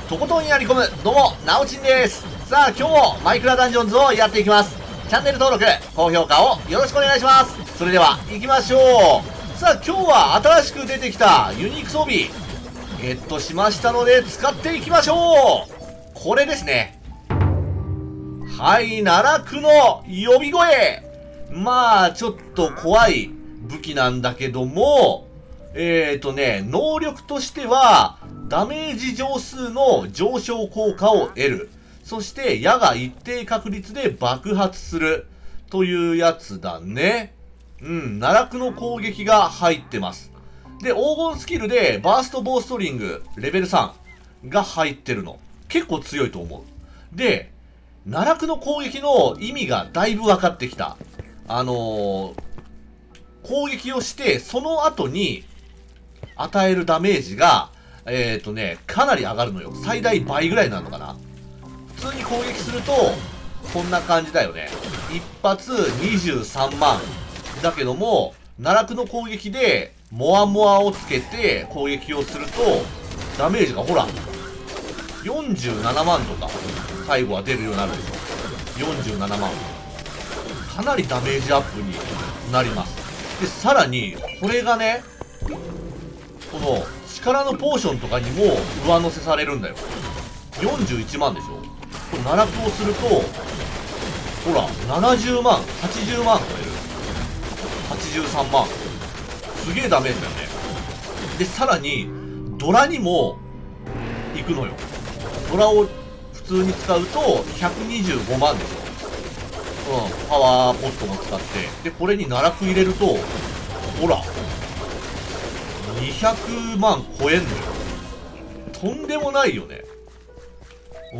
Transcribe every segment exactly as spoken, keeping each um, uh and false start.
とことんやり込む。どうも、なおちんです。さあ、今日もマイクラダンジョンズをやっていきます。チャンネル登録、高評価をよろしくお願いします。それでは、行きましょう。さあ、今日は新しく出てきたユニーク装備、ゲットしましたので、使っていきましょう。これですね。はい、奈落の呼び声。まあ、ちょっと怖い武器なんだけども、えーとね、能力としては、ダメージ上数の上昇効果を得る。そして、矢が一定確率で爆発する。というやつだね。うん、奈落の攻撃が入ってます。で、黄金スキルで、バーストボーストリング、レベルさんが入ってるの。結構強いと思う。で、奈落の攻撃の意味がだいぶ分かってきた。あのー、攻撃をして、その後に、与えるダメージが、えっとね、かなり上がるのよ。最大倍ぐらいになるのかな。普通に攻撃すると、こんな感じだよね。一発にじゅうさんまん。だけども、奈落の攻撃で、モアモアをつけて攻撃をすると、ダメージがほら、よんじゅうななまんとか、最後は出るようになるでしょ。よんじゅうななまん。かなりダメージアップになります。で、さらに、これがね、この力のポーションとかにも上乗せされるんだよ。よんじゅういちまんでしょ。これ奈落をすると、ほら、ななじゅうまん、はちじゅうまん超える。はちじゅうさんまん。すげえダメージだよね。で、さらに、ドラにも行くのよ。ドラを普通に使うと、ひゃくにじゅうごまんでしょ。うん、パワーポットも使って。で、これに奈落入れると、ほら、にひゃくまん超えんのよ。とんでもないよね。うん。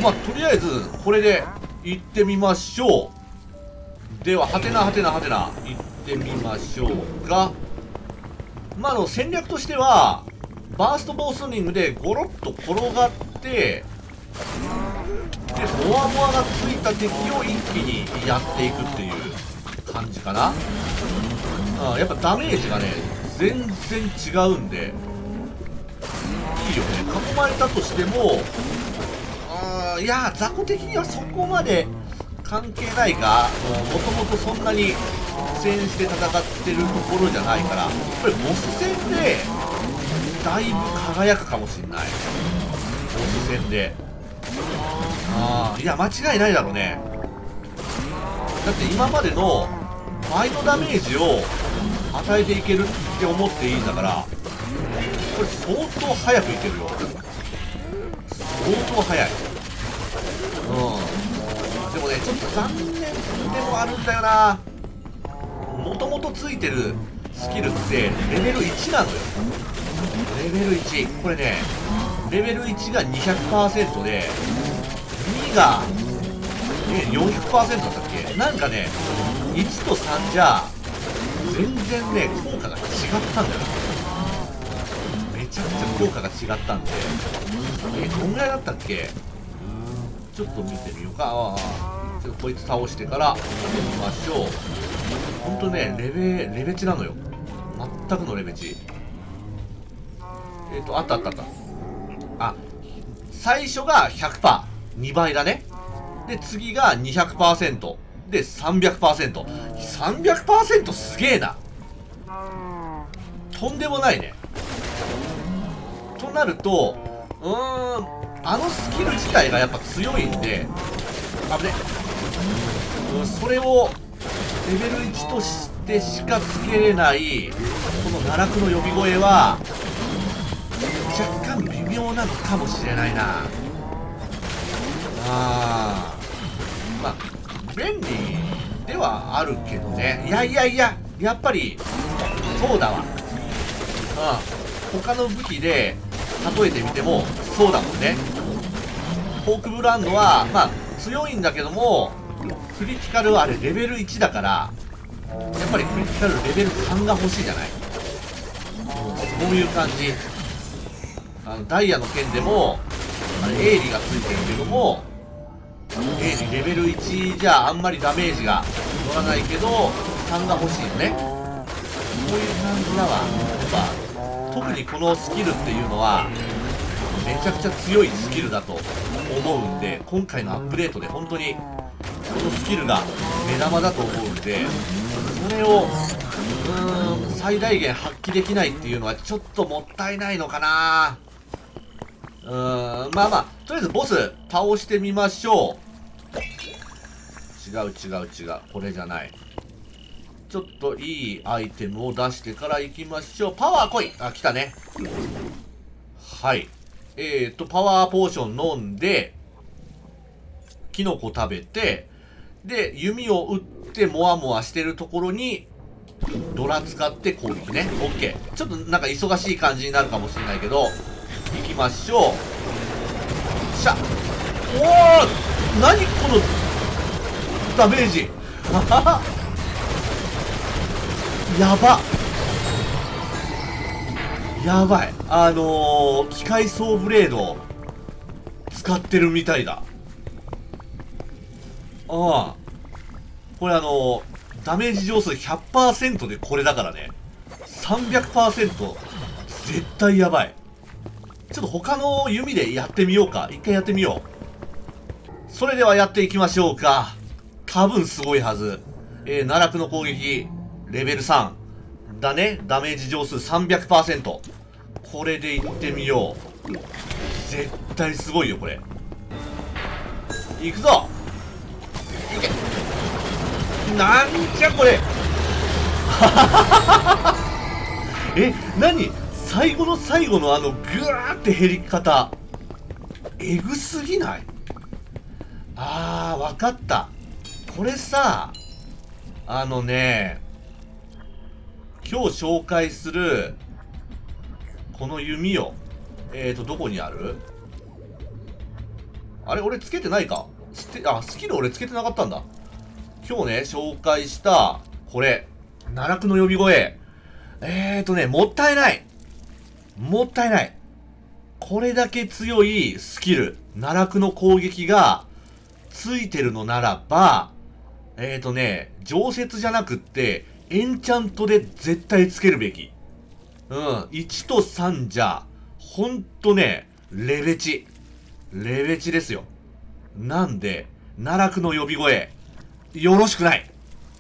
まあ、とりあえず、これで行ってみましょう。では、はてなはてなはてな、行ってみましょうか。まあ、あの、戦略としては、バーストボーストリングでゴロッと転がって、で、モアモアがついた敵を一気にやっていくっていう感じかな。あ、やっぱダメージがね、全然違うんで、いいよね。囲まれたとしても、あー、いや、雑魚的にはそこまで関係ないが、もともとそんなに苦戦して戦ってるところじゃないから、これボス戦で、だいぶ輝くかもしんない。ボス戦で。ああ、いや、間違いないだろうね。だって今までの倍のダメージを与えていけるって思っていいんだから、これ相当早くいけるよ。相当早い。うん。でもね、ちょっと残念でもあるんだよな。もともとついてるスキルってレベルいちなのよ。レベルいち。これね、レベルいちが にひゃくパーセント で、にが、え、よんひゃくパーセント だったっけ。なんかね、いちとさんじゃ、全然ね、効果が違ったんだよ。めちゃくちゃ効果が違ったんで。え、どんぐらいだったっけ。ちょっと見てみようか。ああ、ちょっとこいつ倒してから見てみましょう。ほんとね、レベ、レベチなのよ。全くのレベチ。えっと、あったあったあった。あ、最初が ひゃくパーセント。にばいだね。で、次が にひゃくパーセント。で、さんびゃくパーセント。さんびゃくパーセント すげえな。とんでもないね。となると、うーん、あのスキル自体がやっぱ強いんで、あぶね。うん、それをレベルいちとしてしかつけれない、この奈落の呼び声は、若干微妙なのかもしれないな。あー、まあ、便利ではあるけどね。いやいやいや、やっぱり、そうだわ。うん。他の武器で例えてみても、そうだもんね。フォークブランドは、まあ、強いんだけども、クリティカルはあれレベルいちだから、やっぱりクリティカルレベルさんが欲しいじゃない。そういう感じ。あの、ダイヤの剣でも、あれ、エイリがついてるけども、エイリレベルいちじゃあんまりダメージが乗らないけど、さんが欲しいよね。こういう感じだわ。やっぱ、特にこのスキルっていうのは、 めちゃくちゃ強いスキルだと思うんで、今回のアップデートで本当にこのスキルが目玉だと思うんで、それをうーん最大限発揮できないっていうのはちょっともったいないのかな。うーんまあまあとりあえずボス倒してみましょう。違う違う違う、これじゃない。ちょっといいアイテムを出してから行きましょう。パワー来い。あ、来たね。はい。えーと、パワーポーション飲んで、キノコ食べて、で、弓を撃ってモワモワしてるところに、ドラ使って攻撃ね。オッケー。ちょっとなんか忙しい感じになるかもしれないけど、行きましょう。しゃ。おー！何この、ダメージ。ははは。やば。やばい。あのー、機械総ブレード使ってるみたいだ。ああ。これあのー、ダメージ上数 ひゃくパーセント でこれだからね。さんびゃくパーセント 絶対やばい。ちょっと他の弓でやってみようか。一回やってみよう。それではやっていきましょうか。多分すごいはず。えー、奈落の攻撃、レベルさん。だね。ダメージ上数 さんびゃくパーセント。これでいってみよう。絶対すごいよ、これ。いくぞ。いけ。なんじゃこれ。え、何最後の最後のあの、ぐわーって減り方。えぐすぎない？あー、わかった。これさ、あのね、今日紹介する、この弓を、えーと、どこにある？あれ俺つけてないか？ステあ、スキル俺つけてなかったんだ。今日ね、紹介した、これ、奈落の呼び声。えーとね、もったいない。もったいない。これだけ強いスキル、奈落の攻撃が、ついてるのならば、えーとね、常設じゃなくって、エンチャントで絶対つけるべき。うん、いちとさんじゃ、ほんとね、レベチ。レベチですよ。なんで、奈落の呼び声、よろしくない。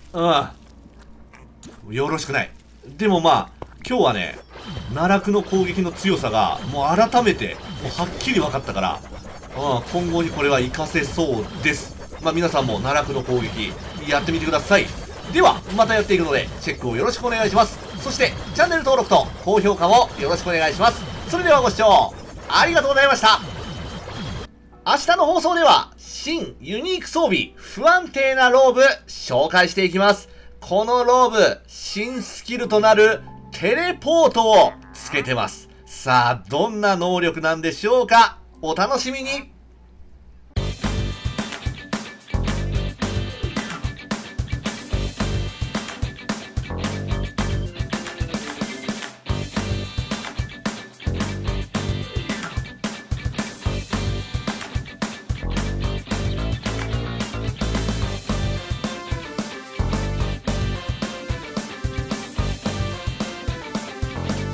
うん。よろしくない。でもまあ、今日はね、奈落の攻撃の強さが、もう改めて、もうはっきり分かったから、うん、今後にこれは活かせそうです。まあ皆さんも奈落の攻撃、やってみてください。では、またやっていくので、チェックをよろしくお願いします。そして、チャンネル登録と高評価もよろしくお願いします。それではご視聴、ありがとうございました。明日の放送では、新ユニーク装備、不安定なローブ、紹介していきます。このローブ、新スキルとなる、テレポートをつけてます。さあ、どんな能力なんでしょうか？お楽しみに。